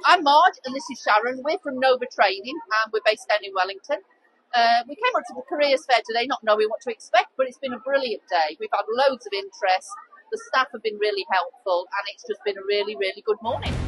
I'm Maud and this is Sharon. We're from Nova Trading and we're based down in Wellington. We came up to the careers fair today not knowing what to expect, but it's been a brilliant day. We've had loads of interest, the staff have been really helpful and it's just been a really, really good morning.